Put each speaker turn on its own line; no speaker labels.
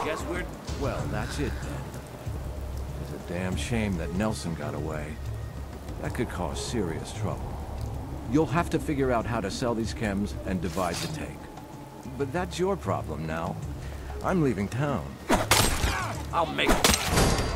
Guess we're...
Well, that's it then. It's a damn shame that Nelson got away. That could cause serious trouble. You'll have to figure out how to sell these chems and divide the take. But that's your problem now. I'm leaving town.
I'll make it.